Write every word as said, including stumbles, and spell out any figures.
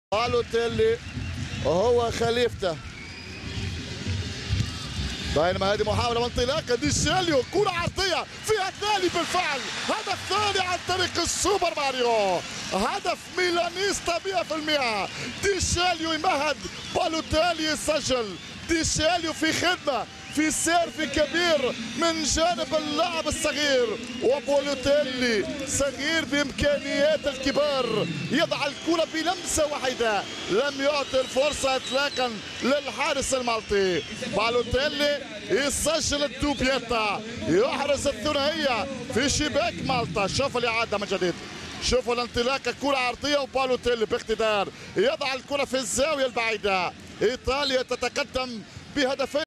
بالوتيلي وهو خليفته. بينما هذه محاولة وانطلاقة ديشاليو، كرة عرضية فيها الثاني بالفعل، هدف ثاني عن طريق السوبر ماريو، هدف ميلانيستا مئة بالمئة. ديشاليو يمهد، بالوتيلي يسجل، ديشاليو في خدمة في سيرف كبير من جانب اللاعب الصغير، وبالوتيلي صغير بامكانيات الكبار يضع الكرة بلمسه واحده، لم يعطي الفرصه اطلاقا للحارس المالطي. بالوتيلي يسجل الدوبيتا، يحرز الثنائيه في شباك مالطا. شوفوا الاعاده من جديد، شوفوا الانطلاقه، كرة عرضيه وبالوتيلي باقتدار يضع الكرة في الزاويه البعيده. ايطاليا تتقدم بهدفين.